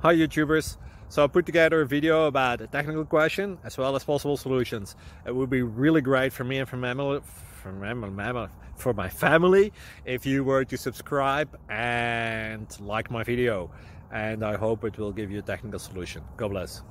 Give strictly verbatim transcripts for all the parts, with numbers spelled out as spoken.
Hi YouTubers! So I put together a video about a technical question as well as possible solutions. It would be really great for me and for, mammal, for, mammal, for my family if you were to subscribe and like my video, and I hope it will give you a technical solution. God bless.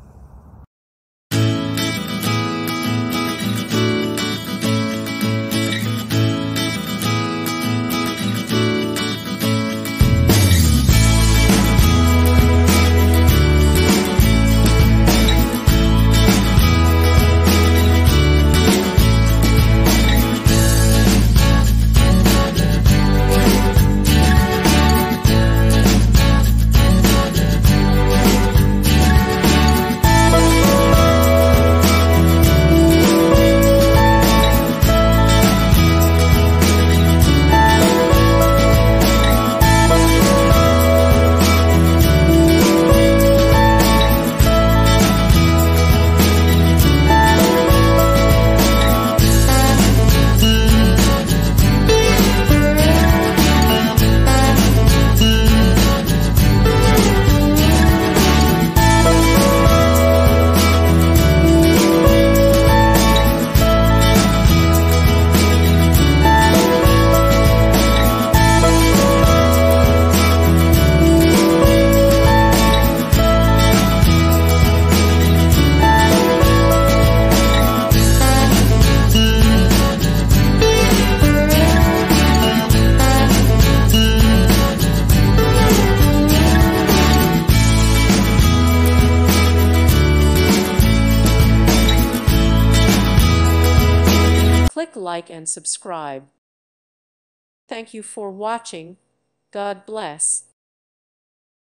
Click like and subscribe. Thank you for watching. God bless.